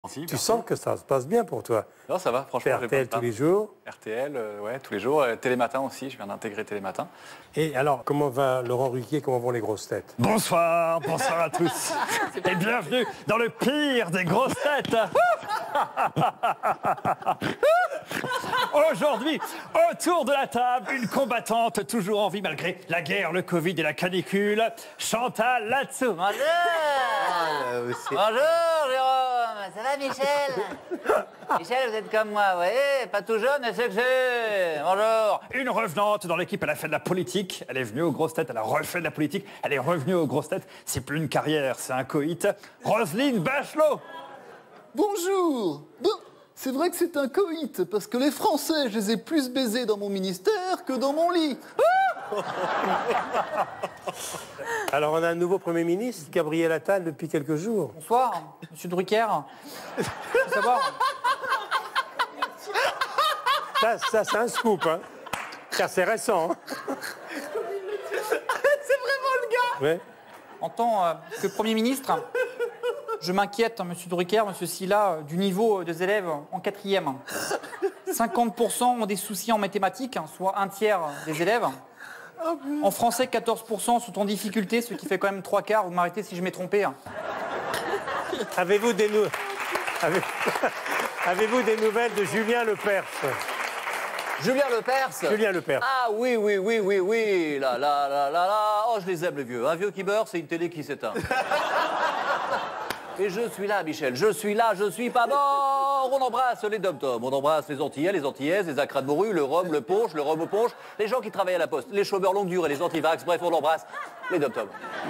Tu sens que ça se passe bien pour toi. Non, ça va, franchement. RTL tous les jours. RTL, ouais, tous les jours. Télématin aussi, je viens d'intégrer Télématin. Et alors, comment va Laurent Ruquier, comment vont les grosses têtes? Bonsoir à tous. Et bienvenue dans le pire des grosses têtes. Aujourd'hui, autour de la table, une combattante toujours en vie malgré la guerre, le Covid et la canicule, Chantal Latsou. Bonjour Jérôme, ça va Michel? Michel, vous êtes comme moi, vous voyez, pas tout jeune, mais c'est que c'est... Bonjour. Une revenante dans l'équipe, elle a fait de la politique, elle est venue aux grosses têtes, elle a refait de la politique, elle est revenue aux grosses têtes, c'est plus une carrière, c'est un coït. Roselyne Bachelot. Bonjour. Bon, c'est vrai que c'est un coït, parce que les Français, je les ai plus baisés dans mon ministère que dans mon lit. Alors, on a un nouveau Premier ministre, Gabriel Attal, depuis quelques jours. Bonsoir, monsieur Drucker. Faut savoir... Ça c'est un scoop, hein. Car c'est récent, hein. C'est vraiment le gars. Ouais. En tant que Premier ministre, je m'inquiète, monsieur Drucker, monsieur Sylla, du niveau des élèves en quatrième. 50% ont des soucis en mathématiques, soit un tiers des élèves. En français, 14% sont en difficulté, ce qui fait quand même 3/4. Vous m'arrêtez si je m'ai trompé. Avez-vous des nouvelles de Julien Lepers? Julien Lepers. Julien Lepers. Ah oui. Là. Oh, je les aime, les vieux. Un vieux qui meurt, c'est une télé qui s'éteint. Et je suis là, Michel. Je suis là, je suis pas mort. On embrasse les dom-toms, on embrasse les Antillais, les Antillaises, les acras de morue, le rhum, le punch, le rhum au punch, les gens qui travaillent à la poste, les chômeurs longue durée, les antivax, bref, on embrasse les dom-toms.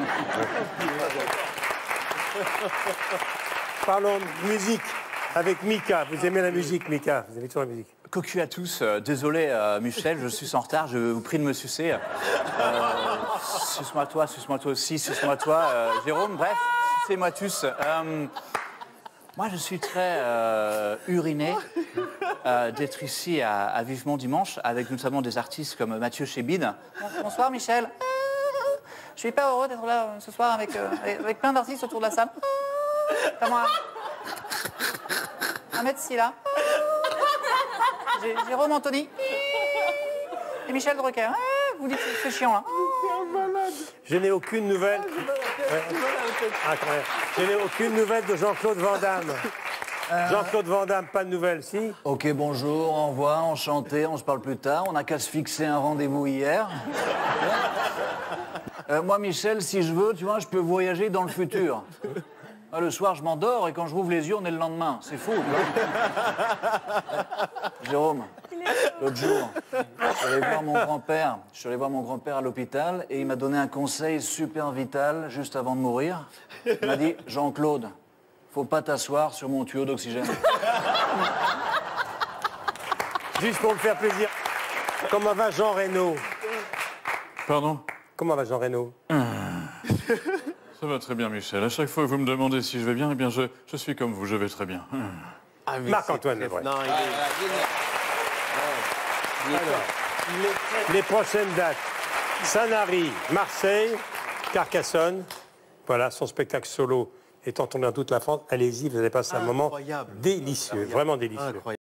Parlons de musique avec Mika. Vous aimez la musique, Mika? Vous aimez toujours la musique? Cocu à tous, désolé Michel, je suis en retard, je vous prie de me sucer. Suce-moi toi aussi, suce-moi toi. Jérôme, bref, sucez-moi tous. Moi je suis très uriné d'être ici à Vivement Dimanche, avec notamment des artistes comme Mathieu Chébid. Bonsoir Michel. Je suis pas heureux d'être là ce soir avec plein d'artistes autour de la salle. Pas moi. Ahmed Sylla. Jérôme Anthony. Et Michel Drucker. Vous dites que c'est chiant là. Je n'ai aucune nouvelle. Je n'ai aucune nouvelle de Jean-Claude Van Damme. Jean-Claude Van Damme, pas de nouvelles, si? Ok, bonjour, au revoir, enchanté, on se parle plus tard. On n'a qu'à se fixer un rendez-vous hier. Moi, Michel, si je veux, tu vois, je peux voyager dans le futur. Le soir, je m'endors et quand je rouvre les yeux, on est le lendemain. C'est fou. Jérôme, l'autre jour, je suis allé voir mon grand-père. Je suis allé voir mon grand-père à l'hôpital et il m'a donné un conseil super vital juste avant de mourir. Il m'a dit, Jean-Claude, faut pas t'asseoir sur mon tuyau d'oxygène. Juste pour me faire plaisir. Comment va Jean Reno? Pardon? Comment va Jean Reno? Ça va très bien, Michel. À chaque fois que vous me demandez si je vais bien, eh bien, je suis comme vous, je vais très bien. Marc-Antoine Lebret. Non, Les prochaines dates. Sanary, Marseille, Carcassonne. Voilà, son spectacle solo est en tournée dans toute la France. Allez-y, vous allez passer un moment délicieux, vraiment délicieux.